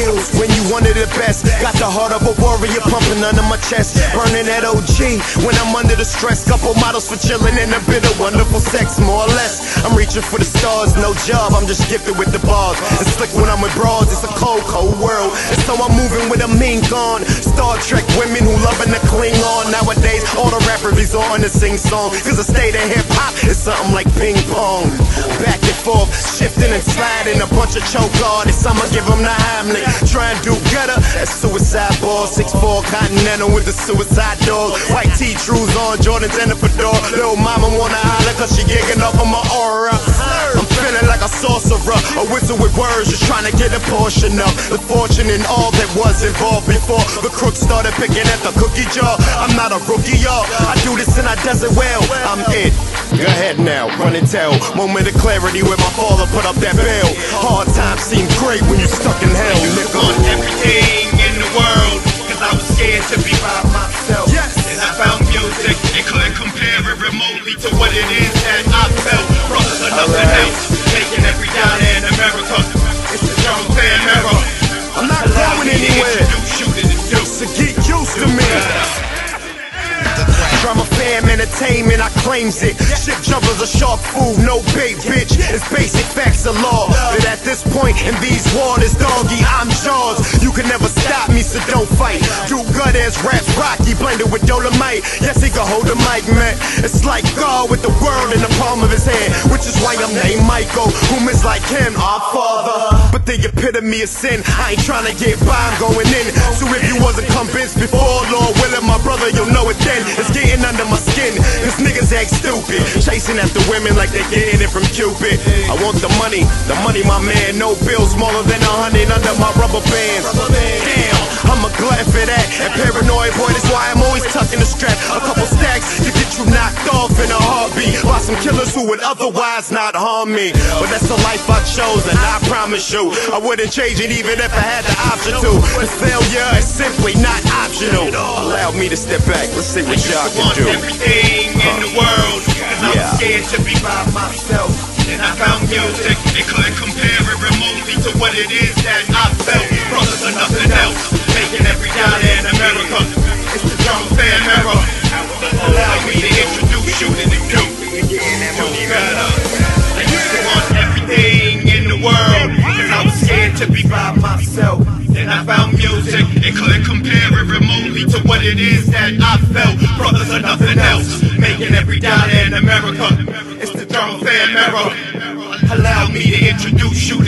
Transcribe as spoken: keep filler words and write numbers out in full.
skills when you one of the best. Got the heart of a warrior pumping under my chest. Burning that O G when I'm under the stress. Couple models for chilling in a bit of wonderful sex, more or less. I'm reaching for the stars, no job, I'm just gifted with the bars. It's slick when I'm with bras, it's a cold, cold world. And so I'm moving with a mink on. Star Trek women who loving to cling on. Nowadays, all the rappers resort to sing song. Cause the state of hip hop is something like ping pong. Back and forth, shifting and sliding. A bunch of choke artists, I'ma give them the Hamlet. Try and do better, that's suicide ball. six four Continental with the suicide dog. White tee, trues on, Jordans and a fedora. Little mama wanna holler cause she gigging up on my aura. I'm feeling like a sorcerer, a wizard with words, just trying to get a portion of the fortune and all that was involved before the crooks started picking at the cookie jar. I'm not a rookie, y'all. I do this and I does it well. I'm it. Go ahead now, run and tell. Moment of clarity where my father put up that bail. Hard times seem great when you stuck in hell. You Nigga. want everything in the world, cause I was scared to be by myself. Yes. And I found music, it couldn't compare it remotely to what it is that I felt. Brothers are nothing Alright. else, making every dollar in America. It's the drum fan era. I'm not Allow going me to anywhere. introduce you to the Duke. So get used to me. Drama fam entertainment, I claims it. Ship jumpers are shark food, no bait, bitch. It's basic facts of law. But at this point in these waters, doggy, I'm Jaws. You can never stop me, so don't fight. Do good as raps, Rocky blended with Dolomite. Yes, he can hold the mic, man. It's like God with the world in the palm of his hand, which is why I'm named Michael. Whom is like him, our father. But the epitome of sin. I ain't trying to get by, I'm going in. So if you wasn't convinced before, Lord willing, my brother, you'll know it then. It's getting under my skin, cause niggas act stupid. Chasing after women like they getting it from Cupid. I want the money, the money, my man. No bills smaller than a hundred under my rubber bands. Damn, I'm a glutton for that. And paranoid, boy, that's why I'm always tucking the strap. A couple stacks to get you knocked off in a heartbeat by some killers who would otherwise not harm me. But that's the life I chose, and I promise you I wouldn't change it even if I had the option to. Cause failure is simply not optional. Allow me to step back, let's see what y'all can do. Everything in the world, cause I Yeah. was scared to be by myself. And I found music, it couldn't compare it remotely to what it is that I felt. Brothers are nothing else, making every dollar in America. It's the drum fan era. Allow me to introduce you to the Duke. Duke better. I used to want everything in the world, cause I was scared to be by myself. Then I found music, it couldn't compare it remotely to what it is that I felt. Brothers are nothing else, making every dollar in America. It's the drum fan era. Allow me to introduce you to